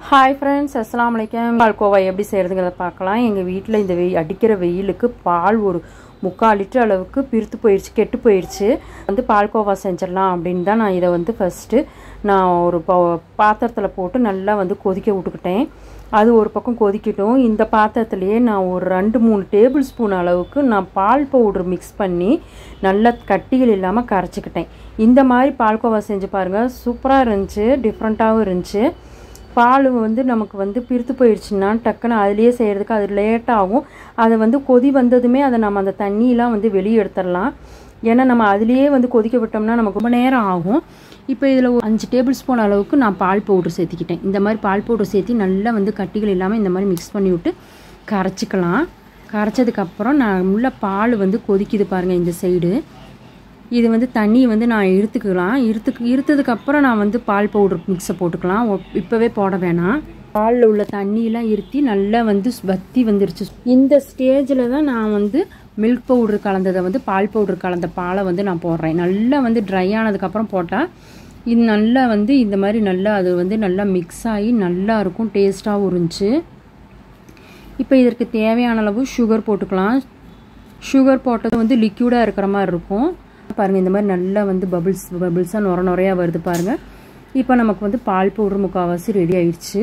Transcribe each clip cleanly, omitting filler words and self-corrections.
Hi friends, அஸ்ஸலாமு அலைக்கும். பால்கோவா எப்படி செய்கிறதுங்கிறத பார்க்கலாம். எங்கள் வீட்டில் இந்த அடிக்கிற வெயிலுக்கு பால் ஒரு 3/4 லிட்டர் அளவுக்கு பிரித்து போயிடுச்சு, கெட்டு போயிடுச்சு. பால்கோவா செஞ்சிடலாம் அப்படின்னு தான் நான் இதை ஃபஸ்ட்டு நான் ஒரு பாத்திரத்தில் போட்டு நல்லா கொதிக்க விட்டுக்கிட்டேன். அது ஒரு பக்கம் கொதிக்கட்டும். இந்த பாத்திரத்துலேயே நான் ஒரு 2-3 டேபிள் ஸ்பூன் அளவுக்கு நான் பால் பவுட்ரு மிக்ஸ் பண்ணி நல்லா கட்டிகள் இல்லாமல் கரைச்சிக்கிட்டேன். இந்த மாதிரி பால்கோவா செஞ்சு பாருங்கள், சூப்பராக இருந்துச்சு, டிஃப்ரெண்ட்டாகவும் இருந்துச்சு. பால் நமக்கு பிரித்து போயிடுச்சுன்னா டக்குன்னு அதுலேயே செய்கிறதுக்கு அது லேட்டாகும். அதை கொதி வந்ததுமே அதை நம்ம அந்த தண்ணியெலாம் வெளியே எடுத்துடலாம். ஏன்னா நம்ம அதுலேயே கொதிக்க விட்டோம்னா நமக்கு ரொம்ப நேரம் ஆகும். இப்போ இதில் ஒரு 5 டேபிள் ஸ்பூன் அளவுக்கு நான் பால் பவுட்ரு சேர்த்திக்கிட்டேன். இந்த மாதிரி பால் பவுட்ரு சேர்த்தி நல்லா கட்டிகள் இல்லாமல் இந்த மாதிரி மிக்ஸ் பண்ணி விட்டு கரைச்சிக்கலாம். கரைச்சதுக்கப்புறம் நான் உள்ள பால் கொதிக்குது பாருங்கள். இந்த சைடு இது தண்ணியை நான் இழுத்துக்கலாம். இருத்ததுக்கப்புறம் நான் பால் பவுடர் மிக்ஸை போட்டுக்கலாம். இப்போவே போட வேணாம். பாலில் உள்ள தண்ணியெலாம் இருத்தி நல்லா வத்தி வந்துருச்சு. இந்த ஸ்டேஜில் தான் நான் மில்க் பவுட்ரு கலந்ததை பால் பவுட்ரு கலந்த பாலை நான் போடுறேன். நல்லா ட்ரை ஆனதுக்கப்புறம் போட்டால் இது நல்லா இந்த மாதிரி நல்லா அது நல்லா மிக்ஸ் ஆகி நல்லா இருக்கும், டேஸ்ட்டாகவும் இருந்துச்சு. இப்போ இதற்கு தேவையான அளவு சுகர் போட்டுக்கலாம். சுகர் போட்டது லிக்யூடாக இருக்கிற மாதிரி இருக்கும் பாருங்கள். இந்த மாதிரி நல்லா பபிள்ஸாக நுரையாக வருது பாருங்கள். இப்போ நமக்கு பால் பவுடர் முக்கால்வாசி ரெடி ஆயிடுச்சு.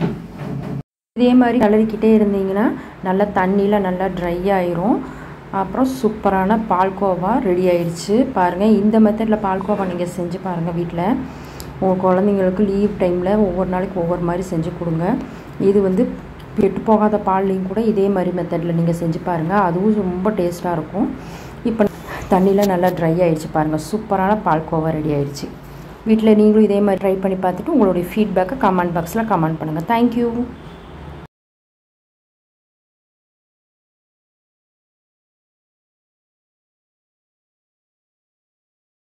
இதே மாதிரி கலரிக்கிட்டே இருந்தீங்கன்னா நல்லா தண்ணியில் நல்லா ட்ரை ஆயிரும். அப்புறம் சூப்பரான பால்கோவா ரெடி ஆயிடுச்சு பாருங்கள். இந்த மெத்தடில் பால்கோவா நீங்கள் செஞ்சு பாருங்கள் வீட்டில். உங்கள் குழந்தைங்களுக்கு லீவ் டைமில் ஒவ்வொரு நாளைக்கு ஒவ்வொரு மாதிரி செஞ்சு கொடுங்க. இது கெட்டு போகாத பால்லையும் கூட இதே மாதிரி மெத்தடில் நீங்கள் செஞ்சு பாருங்கள், அதுவும் ரொம்ப டேஸ்ட்டாக இருக்கும். இப்போ தண்ணியில் நல்லா ட்ரை ஆகிடுச்சு பாருங்கள். சூப்பரான பால்கோவா ரெடி ஆகிடுச்சு. வீட்டில் நீங்களும் இதே மாதிரி ட்ரை பண்ணி பார்த்துட்டு உங்களுடைய ஃபீட்பேக்கை கமெண்ட் பாக்ஸில் கமெண்ட் பண்ணுங்கள். தேங்க்யூ.